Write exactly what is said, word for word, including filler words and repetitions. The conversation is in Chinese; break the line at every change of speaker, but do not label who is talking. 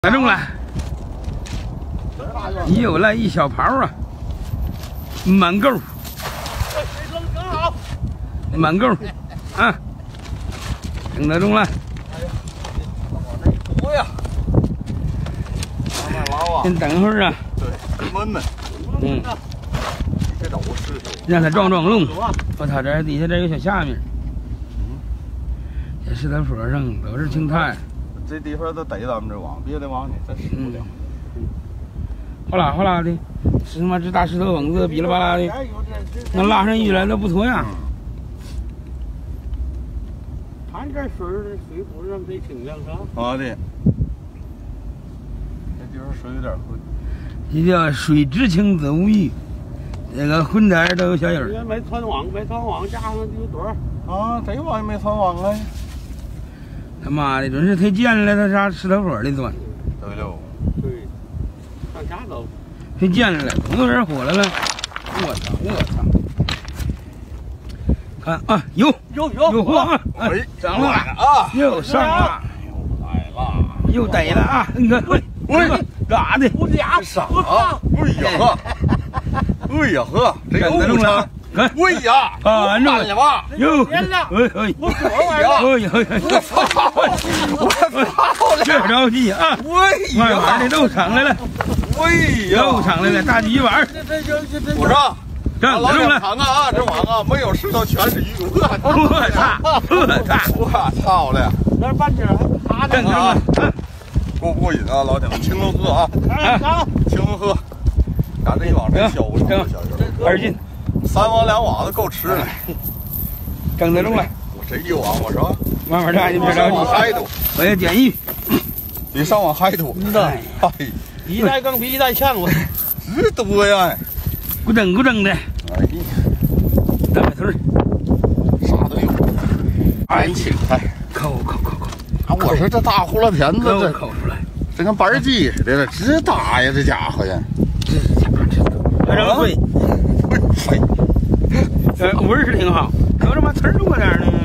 打中了，又来一小刨啊，满钩，满钩啊，整得中了。
多呀，
先等会儿啊。
对，闷闷。
嗯。
这找我试试。
让它撞撞龙。我它这底下这有小下面。嗯。这石头坡上都是青苔。
这地方都逮咱们这网，别的网你真使不了。
嗯，哗啦哗啦的，是他妈这大石头蹦子，噼里啪啦的，能拉上鱼来都不错呀。
看这水水不是贼清凉是吧？
啊对，这地方水有点浑。
这叫水至清则无鱼，那个浑点都有小鱼儿。
没穿网，没穿网，加上有多少？
啊，这网也没穿网啊。
他妈的，准是忒贱了，他啥石头坡里钻。
对喽。
对，上家走。
忒贱了，总有人火来了。我操！我操！看啊，有
有有
有货啊！哎，涨了啊！又上了，
又来了，
又逮了啊！你看，喂喂，咋的？
我俩
傻啊！哎呀呵，哎呀呵，这又不成。
看，
喂呀！
啊，弄
了吧？
哟，
哎
哎哎，
我多玩了！
哎呀，我操！
我操！
别着急啊！
喂
慢慢的都上来了，
喂呀，
又上来了，大鱼板。
这这这这
不是，
整
老
中了！
看看啊，这网啊没有石头，全是鱼。我操！
我操！
我操了！
那半截还趴着
呢。
过不过瘾啊，老铁们，青龙喝啊！
啊，
青龙喝，赶这一网真小，小鱼
二斤。
三网两网的够吃了，
整得中了。
我这一网我说，
慢慢炸，你别着急。
嗨多，
我要点鱼。
比上网嗨多。
真的，
哎，
一代更比一代强，我
直多呀！
咕噔咕噔的。
哎呀，
大白腿
啥都有。哎，青菜，
抠抠抠抠。
啊，我说这大胡辣田子这
抠出来，
这跟板鸡似的，直打呀，这家伙呀！
这家伙这还扔水。
哎，
呃，味儿是挺好，可他妈刺儿多点呢。